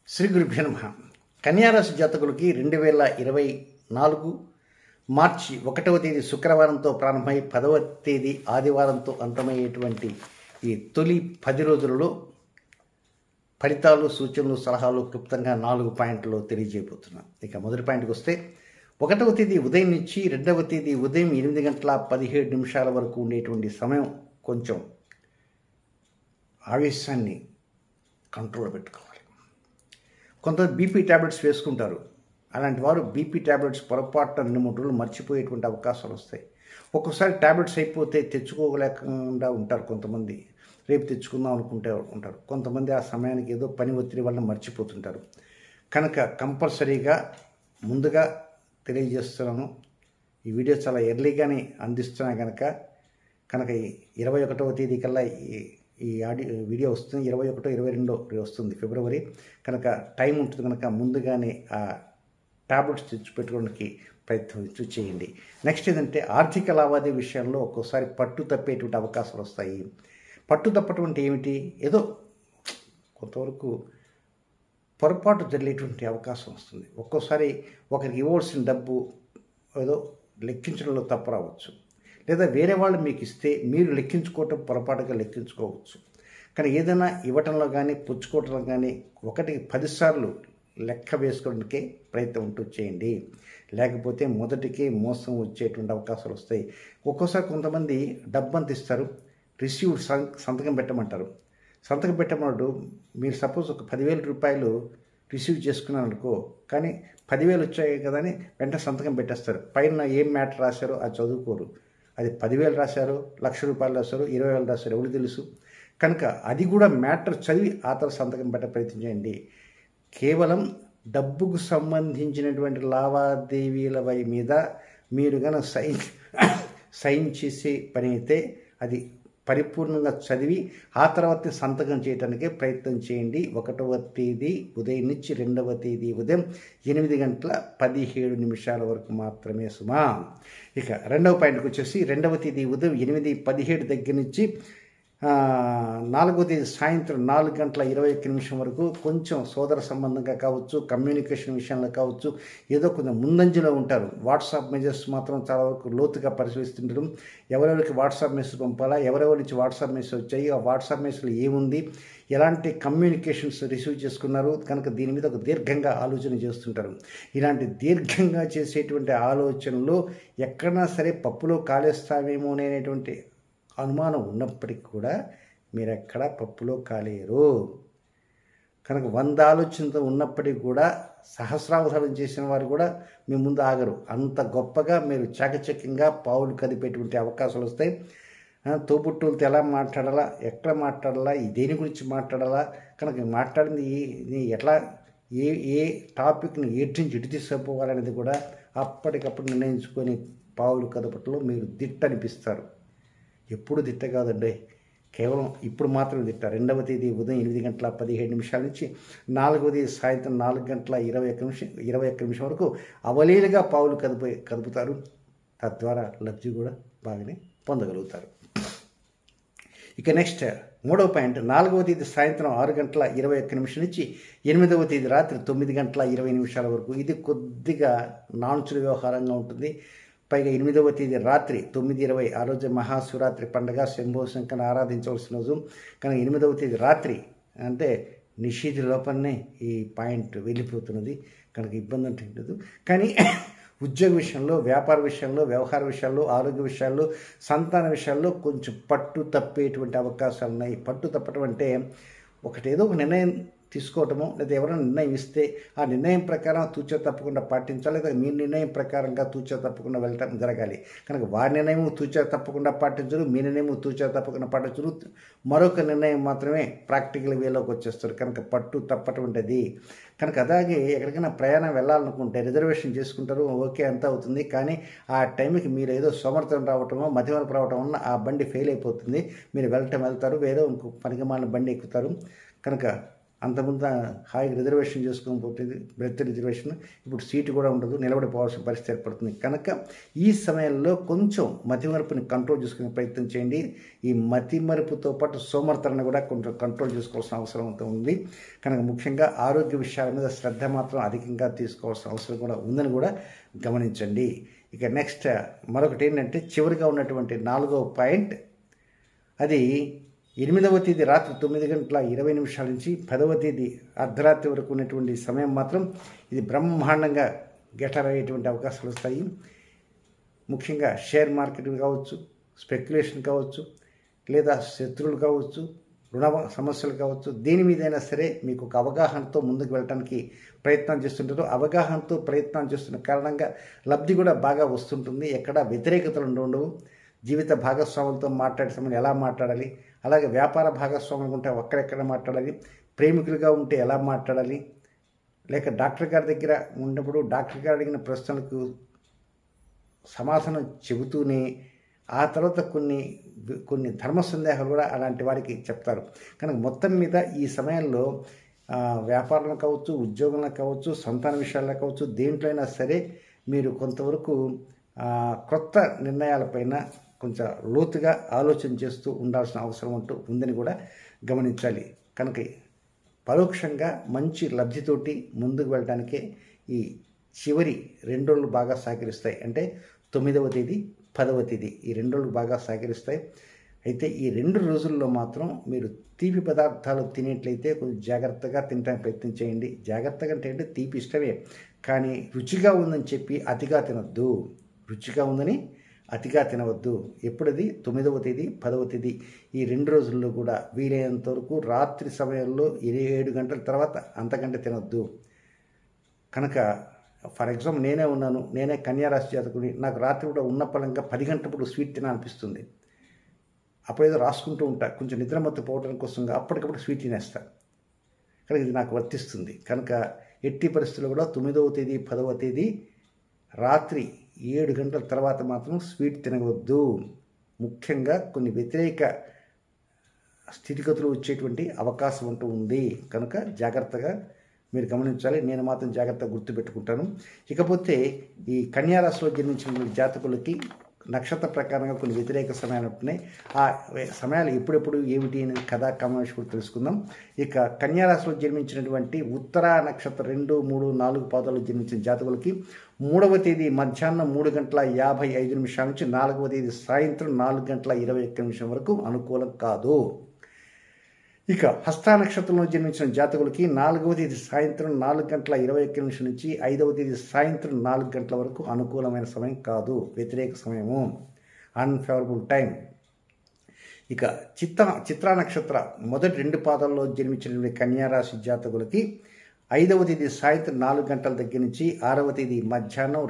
శ్రీ గురుభ్యో నమః. కన్యారాశి జాతకులకి 2024 మార్చి 1వ తేదీ శుక్రవారంతో ప్రారంభమై 10వ తేదీ ఆదివారంతో అంతమయ్యేటువంటి ఈ తొలి 10 రోజులలో ఫలితాలు, సూచనలు, సలహాలు క్లుప్తంగా 4 పాయింట్లు తెలియజేయబోతున్నాను. ఇక మొదటి పాయింట్కి వస్తే 1వ తేదీ ఉదయం నుంచి 2వ తేదీ ఉదయం 8:17 వరకు ఉండేటువంటి సమయం కొంచెం ఆవేశాన్ని కంట్రోల్లో పెట్టుకోవాలి. కొంతమంది బీపీ ట్యాబ్లెట్స్ వేసుకుంటారు. అలాంటి వారు బీపీ ట్యాబ్లెట్స్ పొరపాటున 2-3 రోజులు మర్చిపోయేటువంటి అవకాశాలు వస్తాయి. ఒక్కోసారి ట్యాబ్లెట్స్ అయిపోతే తెచ్చుకోలేకుండా ఉంటారు. కొంతమంది రేపు తెచ్చుకుందాం అనుకుంటే ఉంటారు. కొంతమంది ఆ సమయానికి ఏదో పని ఒత్తిడి వల్ల మర్చిపోతుంటారు. కనుక కంపల్సరీగా ముందుగా తెలియజేస్తున్నాను. ఈ వీడియో చాలా ఎర్లీగానే అందిస్తున్నా కనుక 21వ తేదీ కల్లా ఈ వీడియో వస్తుంది. 21, 22 వస్తుంది ఫిబ్రవరి. కనుక టైం ఉంటుంది కనుక ముందుగానే ఆ టాబ్లెట్స్ తెచ్చిపెట్టుకోవడానికి ప్రయత్నం చేయండి. నెక్స్ట్ ఏంటంటే ఆర్థిక లావాదేవీ విషయంలో ఒక్కోసారి పట్టు తప్పేటువంటి అవకాశాలు వస్తాయి. పట్టు తప్పటం అంటే ఏమిటి? ఏదో కొంతవరకు పొరపాటు జరిగేటువంటి అవకాశం వస్తుంది. ఒక్కోసారి ఒకరికి ఇవ్వాల్సిన డబ్బు ఏదో లెక్కించడంలో తప్పు రావచ్చు, లేదా వేరే వాళ్ళు మీకు ఇస్తే మీరు లెక్కించుకోవటం పొరపాటుగా లెక్కించుకోవచ్చు. కానీ ఏదైనా ఇవ్వటంలో కానీ పుచ్చుకోవటంలో కానీ 1కి 10 సార్లు లెక్క వేసుకోవడానికే ప్రయత్నం చేయండి. లేకపోతే మొదటికే మోసం వచ్చేటువంటి అవకాశాలు వస్తాయి. ఒక్కోసారి కొంతమంది డబ్బంత ఇస్తారు, రిసీవ్డ్ సంతకం పెట్టమంటారు. సంతకం పెట్టమన్నాడు మీరు సపోజ్ ఒక 10,000 రూపాయలు రిసీవ్ చేసుకున్నారనుకో, కానీ 10,000 వచ్చాయి కదా అని వెంటనే సంతకం పెట్టేస్తారు. పైన ఏం మ్యాటర్ రాశారో అది చదువుకోరు. అది 10,000 రాశారు, ₹1,00,000 రాశారు, 20,000 రాశారు, ఎవరు తెలుసు? కనుక అది కూడా మ్యాటర్ చదివి ఆ తర్వాత సంతకం పెట్ట ప్రయత్నం చేయండి. కేవలం డబ్బుకు సంబంధించినటువంటి లావాదేవీల మీద మీరు కనుక సైన్ చేసే పని అయితే అది పరిపూర్ణంగా చదివి ఆ తర్వాత సంతకం చేయడానికే ప్రయత్నం చేయండి. 1వ తేదీ ఉదయం నుంచి 2వ తేదీ ఉదయం 8:17 వరకు మాత్రమే సుమా. ఇక 2వ పాయింట్కి వచ్చేసి 2వ తేదీ ఉదయం 8:17 దగ్గర నుంచి 4వ తేదీ సాయంత్రం 4:21 వరకు కొంచెం సోదర సంబంధంగా కావచ్చు, కమ్యూనికేషన్ విషయంలో కావచ్చు, ఏదో కొంచెం ముందంజలో ఉంటారు. వాట్సాప్ మెసేజెస్ మాత్రం చాలా వరకు లోతుగా పరిశీలిస్తుంటారు. ఎవరెవరికి వాట్సాప్ మెసేజ్ పంపాలా, ఎవరెవరి నుంచి వాట్సాప్ మెసేజ్ వచ్చాయి, ఆ వాట్సాప్ మెసేజ్లో ఏముంది, ఎలాంటి కమ్యూనికేషన్స్ రిసీవ్ చేసుకున్నారు, కనుక దీని మీద ఒక దీర్ఘంగా ఆలోచన చేస్తుంటారు. ఇలాంటి దీర్ఘంగా చేసేటువంటి ఆలోచనలు ఎక్కడన్నా సరే పప్పులో కాలేస్తామేమో అనేటువంటి అనుమానం ఉన్నప్పటికీ కూడా మీరు ఎక్కడా పప్పులో కాలేరు. కనుక 100 ఆలోచనతో ఉన్నప్పటికీ కూడా సహస్రావధానం చేసిన వారు కూడా మీ ముందు ఆగరు. అంత గొప్పగా మీరు చాకచక్యంగా పావులు కదిపేటువంటి అవకాశాలు వస్తాయి. తోబుట్టులతో ఎలా మాట్లాడాలా, ఎక్కడ మాట్లాడాలా, దేని గురించి మాట్లాడాలా, కనుక మాట్లాడింది ఎట్లా ఏ టాపిక్ని ఎటు నుంచి ఇటు తీసుకుపోవాలనేది కూడా అప్పటికప్పుడు నిర్ణయించుకొని పావులు కదపట్లో మీరు దిట్ట అనిపిస్తారు. ఎప్పుడు దిట్ట కాదండి, కేవలం ఇప్పుడు మాత్రమే దిట్ట. 2వ తేదీ ఉదయం 8:17 నుంచి 4వ తేదీ సాయంత్రం 4:21 వరకు అవలీలగా పావులు కదుపుతారు. తద్వారా లబ్ధి కూడా బాగానే పొందగలుగుతారు. ఇక నెక్స్ట్ 3వ పాయింట్ 4వ తేదీ సాయంత్రం 6:21 నుంచి 8వ తేదీ రాత్రి 9:20 వరకు ఇది కొద్దిగా నాన్చుల వ్యవహారంగా ఉంటుంది. పైగా 8వ తేదీ రాత్రి 9:20 ఆ రోజు మహాశివరాత్రి పండుగ, శంభో శంకర్ని ఆరాధించవలసిన రోజు. కానీ 8వ తేదీ రాత్రి అంటే నిషేధ లోపలనే ఈ పాయింట్ వెళ్ళిపోతున్నది. కనుక ఇబ్బంది అంటే లేదు. కానీ ఉద్యోగ విషయంలో, వ్యాపార విషయంలో, వ్యవహార విషయాల్లో, ఆరోగ్య విషయాల్లో, సంతాన విషయాల్లో కొంచెం పట్టు తప్పేటువంటి అవకాశాలు ఉన్నాయి. పట్టు తప్పటం అంటే ఏదో ఒక నిర్ణయం తీసుకోవటము, లేదా ఎవరైనా నిర్ణయం ఇస్తే ఆ నిర్ణయం ప్రకారం తూచా తప్పకుండా పాటించాలి, లేదా మీ నిర్ణయం ప్రకారంగా తూచా తప్పకుండా వెళ్ళటం జరగాలి. కనుక వారి నిర్ణయం తూచా తప్పకుండా పాటించరు, మీ నిర్ణయం తూచా తప్పకుండా పాటించరు. మరొక నిర్ణయం మాత్రమే ప్రాక్టికల్ వేలోకి వచ్చేస్తారు. కనుక పట్టు తప్పటం ఉంటుంది. కనుక అలాగే ఎక్కడికైనా ప్రయాణం వెళ్ళాలనుకుంటే రిజర్వేషన్ చేసుకుంటారు, ఓకే అంతా అవుతుంది. కానీ ఆ టైంకి మీరు ఏదో సోమర్థం రావటమో, మధ్యవరపు రావటం వల్ల ఆ బండి ఫెయిల్ అయిపోతుంది. మీరు వెళ్తారు, వేరే ఇంకో పనికిమాలిన బండి ఎక్కుతారు. కనుక అంతకుముందు హాయిగా రిజర్వేషన్ చేసుకొని పోతుంది, బెర్త్ రిజర్వేషన్. ఇప్పుడు సీటు కూడా ఉండదు, నిలబడిపోవాల్సిన పరిస్థితి ఏర్పడుతుంది. కనుక ఈ సమయంలో కొంచెం మతిమరుపుని కంట్రోల్ చేసుకునే ప్రయత్నం చేయండి. ఈ మతిమరుపుతో పాటు సోమర్తనాన్ని కూడా కొంచెం కంట్రోల్ చేసుకోవాల్సిన అవసరం ఉంది. కనుక ముఖ్యంగా ఆరోగ్య విషయాల మీద శ్రద్ధ మాత్రం అధికంగా తీసుకోవాల్సిన అవసరం కూడా ఉందని కూడా గమనించండి. ఇక నెక్స్ట్ మరొకటి ఏంటంటే చివరిగా ఉన్నటువంటి 4వ పాయింట్, అది 8వ తేదీ రాత్రి 9:20 నుంచి 10వ తేదీ అర్ధరాత్రి వరకు ఉన్నటువంటి సమయం మాత్రం ఇది బ్రహ్మాండంగా గెటర్ అయ్యేటువంటి అవకాశాలు వస్తాయి. ముఖ్యంగా షేర్ మార్కెట్ కావచ్చు, స్పెక్యులేషన్ కావచ్చు, లేదా శత్రువులు కావచ్చు, రుణ సమస్యలు కావచ్చు, దేని మీదైనా సరే మీకు ఒక అవగాహనతో ముందుకు వెళ్ళడానికి ప్రయత్నం చేస్తుంటారు. అవగాహనతో ప్రయత్నం చేస్తున్న కారణంగా లబ్ధి కూడా బాగా వస్తుంటుంది. ఎక్కడ వ్యతిరేకతలు ఉండవు. జీవిత భాగస్వాములతో మాట్లాడే సమయంలో ఎలా మాట్లాడాలి, అలాగే వ్యాపార భాగస్వాములు ఉంటే ఒక్కరెక్కడ మాట్లాడాలి, ప్రేమికులుగా ఉంటే ఎలా మాట్లాడాలి, లేక డాక్టర్ గారి దగ్గర ఉన్నప్పుడు డాక్టర్ గారు అడిగిన ప్రశ్నలకు సమాధానం చెబుతూనే ఆ తర్వాత కొన్ని ధర్మ సందేహాలు కూడా అలాంటి వారికి చెప్తారు. కనుక మొత్తం మీద ఈ సమయంలో వ్యాపారంలో కావచ్చు, ఉద్యోగంలో కావచ్చు, సంతాన విషయాల్లో కావచ్చు, దేంట్లో అయినా సరే మీరు కొంతవరకు క్రొత్త నిర్ణయాలపైన కొంచెం లోతుగా ఆలోచన చేస్తూ ఉండాల్సిన అవసరం ఉందని కూడా గమనించాలి. కనుక పరోక్షంగా మంచి లబ్ధితోటి ముందుకు వెళ్ళడానికే ఈ చివరి 2 రోజులు బాగా సహకరిస్తాయి. అంటే 9వ తేదీ, 10వ తేదీ ఈ 2 రోజులు బాగా సహకరిస్తాయి. అయితే ఈ 2 రోజుల్లో మాత్రం మీరు తీపి పదార్థాలు తినేట్లయితే కొంచెం జాగ్రత్తగా తినడానికి ప్రయత్నం చేయండి. జాగ్రత్తగా అంటే తీపి ఇష్టమే, కానీ రుచిగా ఉందని చెప్పి అతిగా తినొద్దు. రుచిగా ఉందని అతిగా తినవద్దు. ఎప్పుడది 9వ తేదీ, 10వ తేదీ ఈ 2 రోజుల్లో కూడా వీలైనంత వరకు రాత్రి సమయంలో 7 గంటల తర్వాత అంతకంటే తినొద్దు. కనుక ఫర్ ఎగ్జాంపుల్ నేనే కన్యారాశి జాతకుని. నాకు రాత్రి కూడా ఉన్న పరంగా 10 గంటలప్పుడు స్వీట్ తినాలనిపిస్తుంది. అప్పుడేదో రాసుకుంటూ ఉంటా, కొంచెం నిద్రమత్తు పోవడం కోసంగా అప్పటికప్పుడు స్వీట్ తినేస్తా. కనుక ఇది నాకు వర్తిస్తుంది. కనుక ఎట్టి పరిస్థితుల్లో కూడా 9వ తేదీ, 10వ తేదీ రాత్రి 7 గంటల తర్వాత మాత్రం స్వీట్ తినవద్దు. ముఖ్యంగా కొన్ని వ్యతిరేక స్థితిగతులు వచ్చేటువంటి అవకాశం ఉంది. కనుక జాగ్రత్తగా మీరు గమనించాలి. నేను మాత్రం జాగ్రత్తగా గుర్తుపెట్టుకుంటాను. ఇకపోతే ఈ కన్యారాశిలో జన్మించిన జాతకులకి నక్షత్ర ప్రకారంగా కొన్ని వ్యతిరేక సమయాలు ఉంటున్నాయి. ఆ సమయాలు ఎప్పుడెప్పుడు ఏమిటి అనేది కథా కమేష్ కూడా తెలుసుకుందాం. ఇక కన్యారాశిలో జన్మించినటువంటి ఉత్తరా నక్షత్ర 2, 3, 4 పాదాలు జన్మించిన జాతకులకి 3వ తేదీ మధ్యాహ్నం 3:55 నుంచి 4వ తేదీ సాయంత్రం 4:21 వరకు అనుకూలం కాదు. ఇక హస్తా నక్షత్రంలో జన్మించిన జాతకులకి 4వ తేదీ సాయంత్రం 4:21 నుంచి 5వ తేదీ సాయంత్రం 4 గంటల వరకు అనుకూలమైన సమయం కాదు, వ్యతిరేక సమయము, అన్ఫేవరబుల్ టైం. ఇక చిత్రా నక్షత్ర మొదటి 2 పాదాల్లో జన్మించినటువంటి కన్యారాశి జాతకులకి 5వ తేదీ సాయంత్రం 4 గంటల దగ్గర నుంచి 6వ తేదీ మధ్యాహ్నం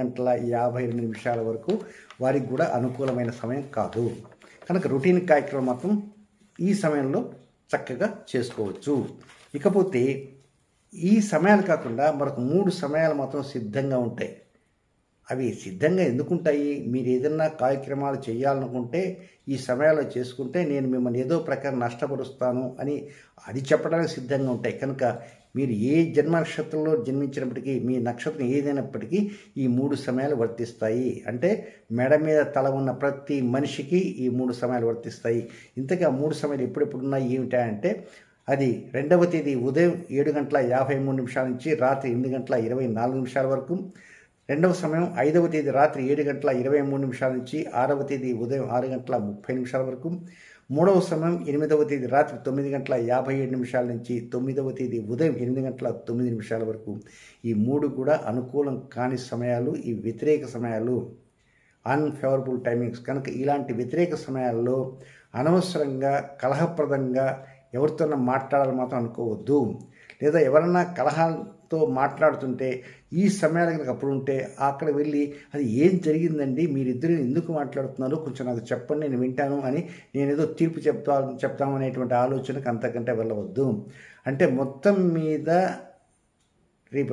2:52 వరకు వారికి కూడా అనుకూలమైన సమయం కాదు. కనుక రొటీన్ కార్యక్రమం మాత్రం ఈ సమయంలో చక్కగా చేసుకోవచ్చు. ఇకపోతే ఈ సమయాలు కాకుండా మరొక 3 సమయాలు మాత్రం సిద్ధంగా ఉంటాయి. అవి సిద్ధంగా ఎందుకుంటాయి? మీరు ఏదన్నా కార్యక్రమాలు చేయాలనుకుంటే ఈ సమయాల్లో చేసుకుంటే నేను మిమ్మల్ని ఏదో ప్రకారం నష్టపరుస్తాను అని అది చెప్పడానికి సిద్ధంగా ఉంటాయి. కనుక మీరు ఏ జన్మ నక్షత్రంలో జన్మించినప్పటికీ, మీ నక్షత్రం ఏదైనప్పటికీ ఈ 3 సమయాలు వర్తిస్తాయి. అంటే మెడ మీద తల ఉన్న ప్రతి మనిషికి ఈ 3 సమయాలు వర్తిస్తాయి. ఇంతగా 3 సమయాలు ఎప్పుడెప్పుడున్నాయి ఏమిటా అంటే, అది 2వ తేదీ ఉదయం 7:53 నుంచి రాత్రి 8:24 వరకు, 2వ సమయం 5వ తేదీ రాత్రి 7:23 నుంచి 6వ తేదీ ఉదయం 6:30 వరకు, 3వ సమయం 8వ తేదీ రాత్రి 9:57 నుంచి 9వ తేదీ ఉదయం 8:09 వరకు. ఈ 3 కూడా అనుకూలం కాని సమయాలు, ఈ వ్యతిరేక సమయాలు, అన్ఫేవరబుల్ టైమింగ్స్. కనుక ఇలాంటి వ్యతిరేక సమయాల్లో అనవసరంగా కలహప్రదంగా ఎవరితోనన్నా మాట్లాడాలని మాత్రం అనుకోవద్దు. లేదా ఎవరన్నా కలహాలతో మాట్లాడుతుంటే ఈ సమయాలు కనుక అప్పుడు ఉంటే అక్కడ వెళ్ళి అది ఏం జరిగిందండి, మీరిద్దరు ఎందుకు మాట్లాడుతున్నారు, కొంచెం నాకు చెప్పండి, నేను వింటాను అని నేనేదో తీర్పు చెప్తామనేటువంటి ఆలోచనకు అంతకంటే వెళ్ళవద్దు. అంటే మొత్తం మీద రేపు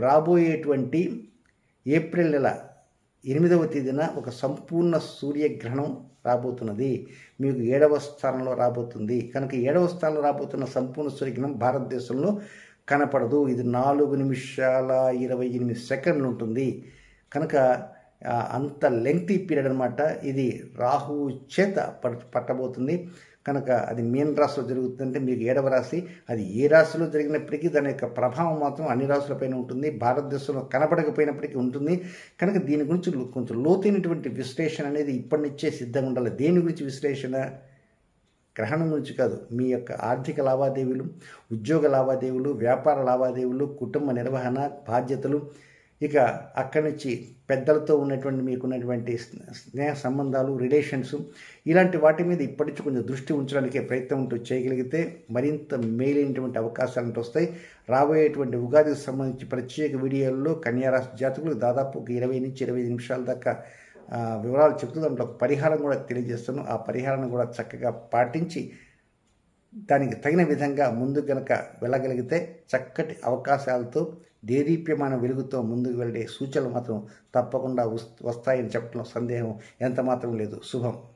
రాబోయేటువంటి ఏప్రిల్ నెల 8వ తేదీన ఒక సంపూర్ణ సూర్యగ్రహణం రాబోతున్నది. మీకు 7వ స్థానంలో రాబోతుంది. కనుక 7వ స్థానంలో రాబోతున్న సంపూర్ణ సూర్యగ్రహణం భారతదేశంలో కనపడదు. ఇది 4 నిమిషాల 28 సెకండ్లు ఉంటుంది. కనుక అంత లెంగ్తీ పీరియడ్ అనమాట. ఇది రాహువు చేత పట్టబోతుంది. కనుక అది మీన రాశిలో జరుగుతుందంటే మీకు 7వ రాశి. అది ఏ రాశిలో జరిగినప్పటికీ దాని యొక్క ప్రభావం మాత్రం అన్ని రాశులపైన ఉంటుంది. భారతదేశంలో కనపడకపోయినప్పటికీ ఉంటుంది. కనుక దీని గురించి కొంచెం లోతైనటువంటి విశ్లేషణ అనేది ఇప్పటి నుంచే సిద్ధంగా ఉండాలి. దేని గురించి విశ్లేషణ? గ్రహణం గురించి కాదు. మీ యొక్క ఆర్థిక లావాదేవీలు, ఉద్యోగ లావాదేవీలు, వ్యాపార లావాదేవీలు, కుటుంబ నిర్వహణ బాధ్యతలు, ఇక అక్కడి నుంచి పెద్దలతో ఉన్నటువంటి మీకున్నటువంటి స్నేహ సంబంధాలు, రిలేషన్స్, ఇలాంటి వాటి మీద ఇప్పటి నుంచి కొంచెం దృష్టి ఉంచడానికి ప్రయత్నం చేయగలిగితే మరింత మేలైనటువంటి అవకాశాలు వస్తాయి. రాబోయేటువంటి ఉగాదికి సంబంధించి ప్రత్యేక వీడియోల్లో కన్యారాశి జాతకులు దాదాపు 20 నుంచి 25 నిమిషాల దాకా వివరాలు చెప్తూ దాంట్లో ఒక పరిహారం కూడా తెలియజేస్తాను. ఆ పరిహారాన్ని కూడా చక్కగా పాటించి దానికి తగిన విధంగా ముందు గనక వెళ్ళగలిగితే చక్కటి అవకాశాలతో దేదీప్యమైన వెలుగుతో ముందుకు వెళ్ళే సూచనలు మాత్రం తప్పకుండా వస్తాయని చెప్పడంలో సందేహం ఎంత మాత్రం లేదు. శుభం.